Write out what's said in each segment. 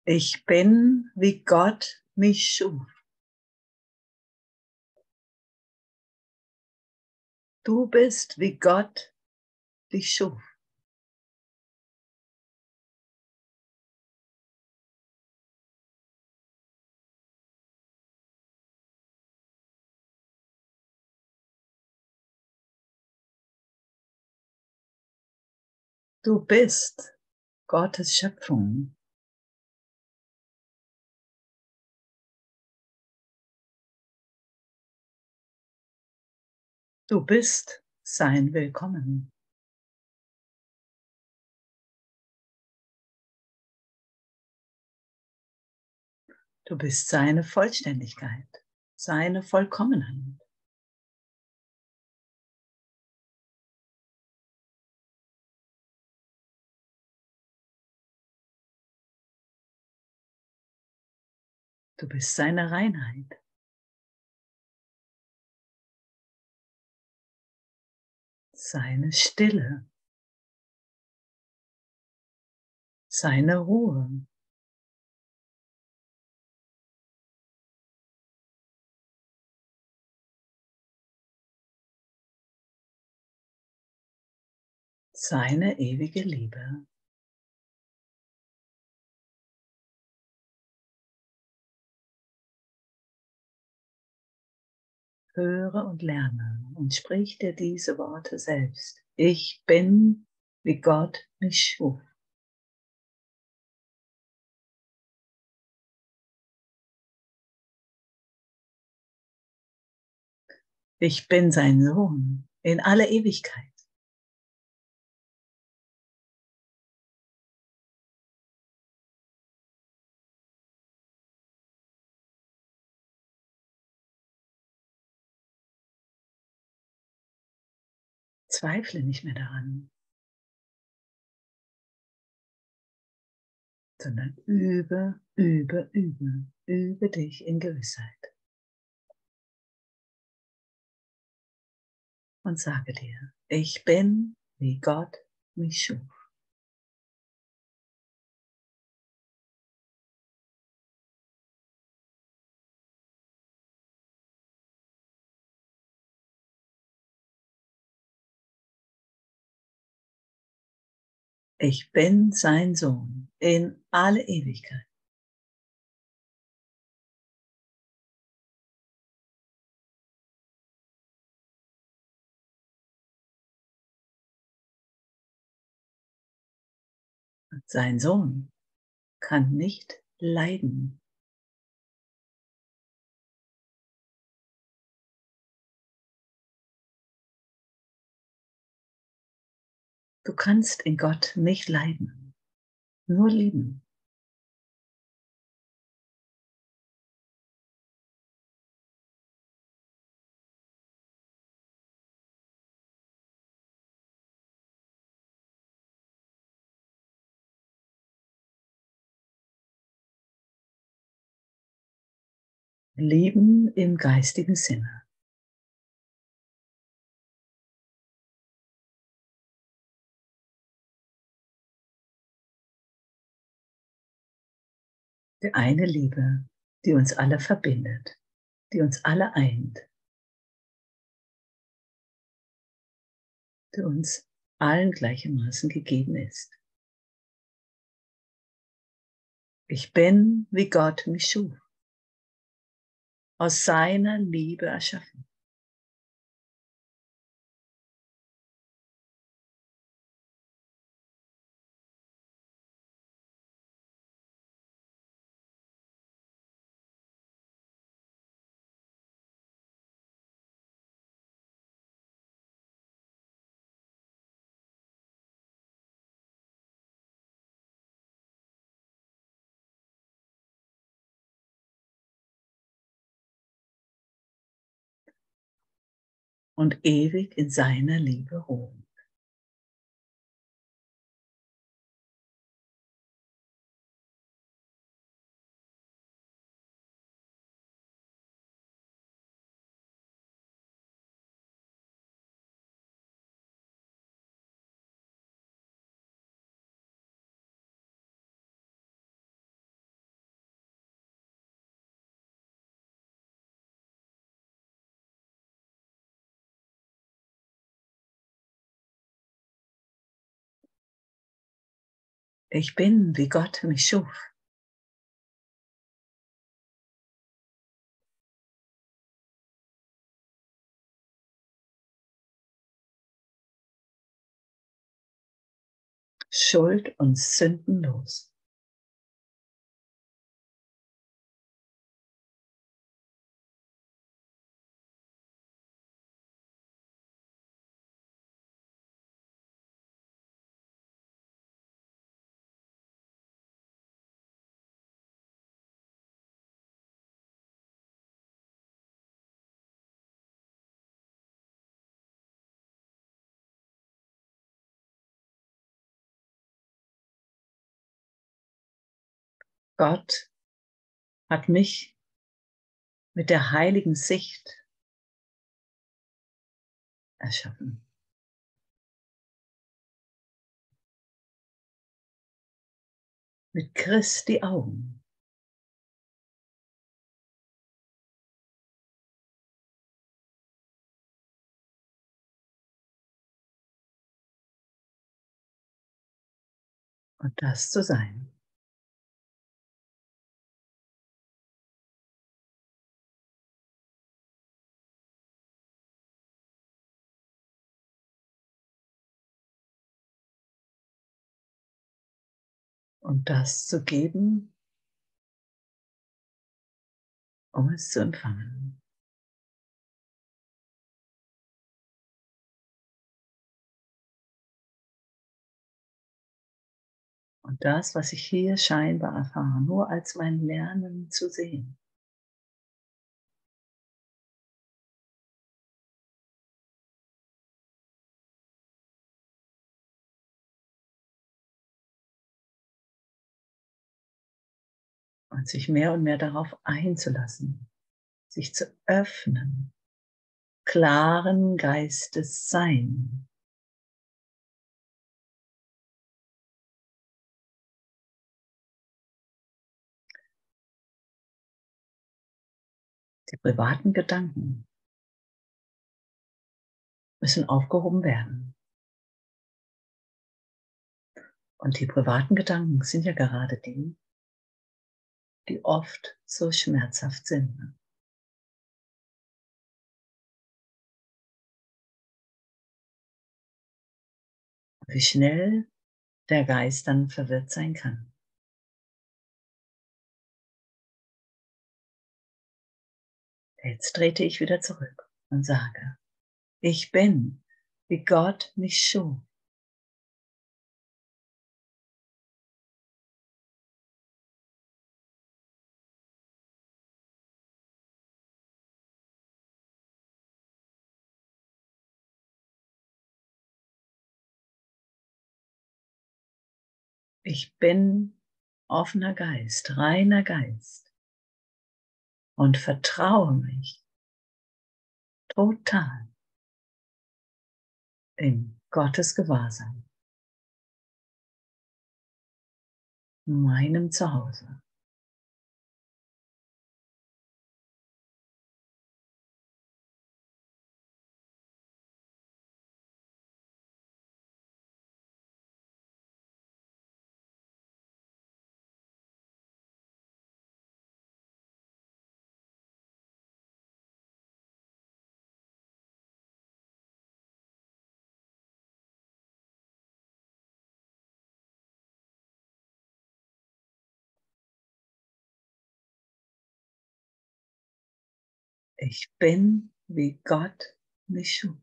Ich bin, wie Gott mich schuf. Du bist, wie Gott dich schuf. Du bist Gottes Schöpfung. Du bist sein Willkommen. Du bist seine Vollständigkeit, seine Vollkommenheit. Du bist seine Reinheit. Seine Stille. Seine Ruhe. Seine ewige Liebe. Höre und lerne und sprich dir diese Worte selbst. Ich bin, wie Gott mich schuf. Ich bin sein Sohn in alle Ewigkeit. Zweifle nicht mehr daran, sondern übe dich in Gewissheit. Und sage dir, ich bin, wie Gott mich schuf. Ich bin sein Sohn in alle Ewigkeit. Und sein Sohn kann nicht leiden. Du kannst in Gott nicht leiden, nur lieben. Lieben im geistigen Sinne. Die eine Liebe, die uns alle verbindet, die uns alle eint, die uns allen gleichermaßen gegeben ist. Ich bin, wie Gott mich schuf, aus seiner Liebe erschaffen. Und ewig in seiner Liebe ruhen. Ich bin, wie Gott mich schuf. Schuld und sündenlos. Gott hat mich mit der heiligen Sicht erschaffen. Mit Christi Augen. Und das zu sein. Und das zu geben, um es zu empfangen. Und das, was ich hier scheinbar erfahre, nur als mein Lernen zu sehen. Und sich mehr und mehr darauf einzulassen, sich zu öffnen, klaren Geistes sein. Die privaten Gedanken müssen aufgehoben werden. Und die privaten Gedanken sind ja gerade die, die oft so schmerzhaft sind. Wie schnell der Geist dann verwirrt sein kann. Jetzt trete ich wieder zurück und sage, ich bin, wie Gott mich schuf. Ich bin offener Geist, reiner Geist und vertraue mich total in Gottes Gewahrsein, meinem Zuhause. Ich bin, wie Gott mich schuf.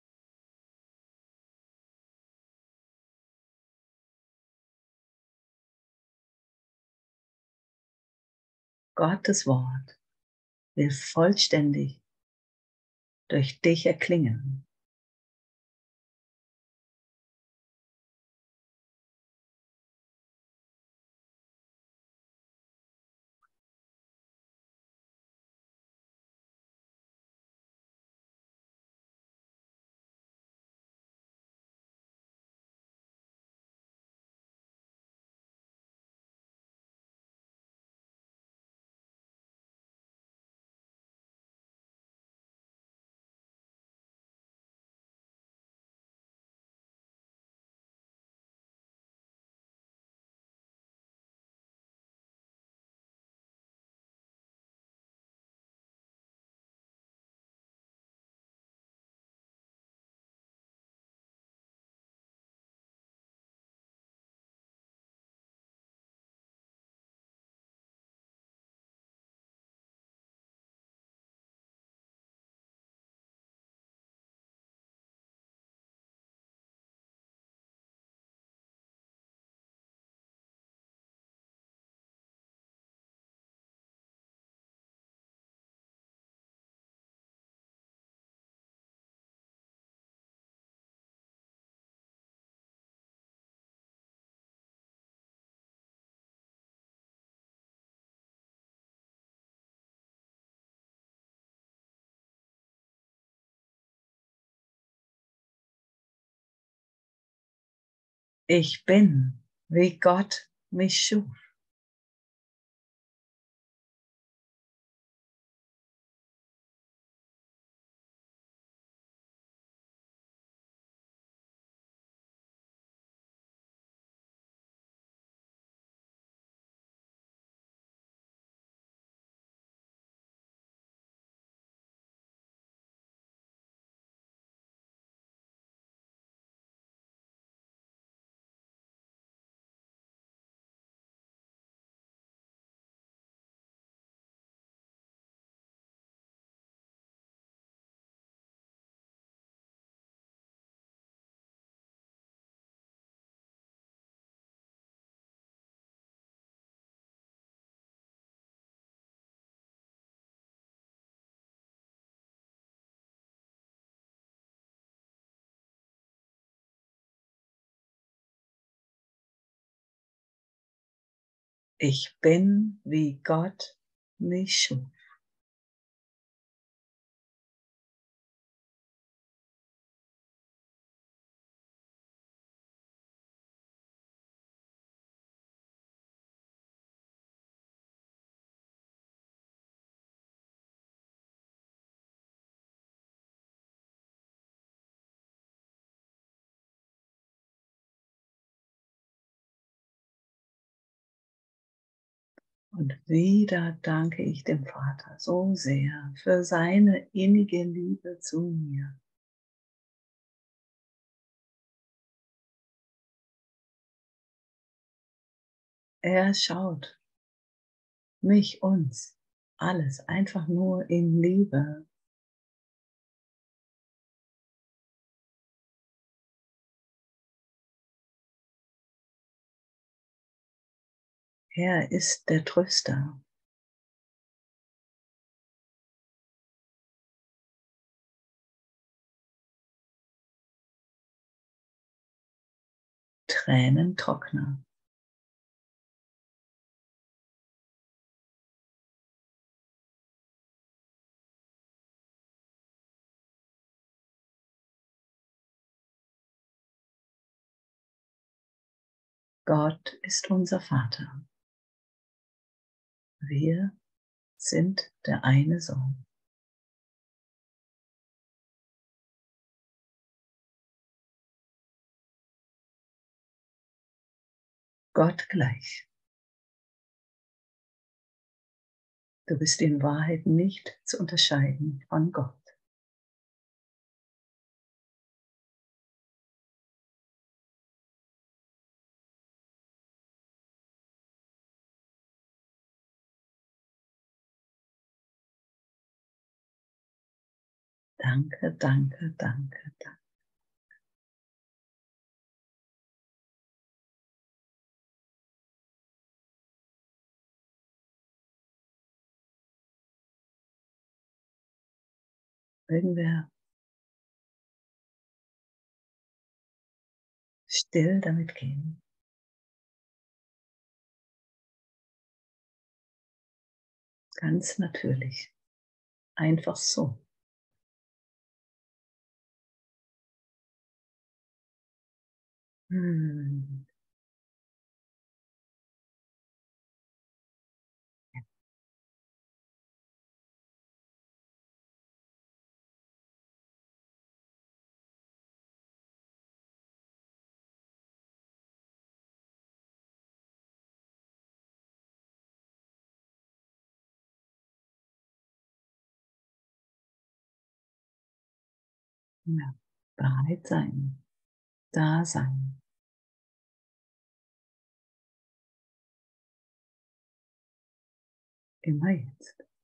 Gottes Wort will vollständig durch dich erklingen. Ich bin, wie Gott mich schuf. Ich bin, wie Gott mich schuf. Und wieder danke ich dem Vater so sehr für seine innige Liebe zu mir. Er schaut mich, uns, alles einfach nur in Liebe. Er ist der Tröster. Tränentrockner. Gott ist unser Vater. Wir sind der eine Sohn. Gott gleich. Du bist in Wahrheit nicht zu unterscheiden von Gott. Danke, danke, danke, danke. Mögen wir still damit gehen. Ganz natürlich. Einfach so. Hm. Ja. Bereit sein. Da sein. Immer jetzt.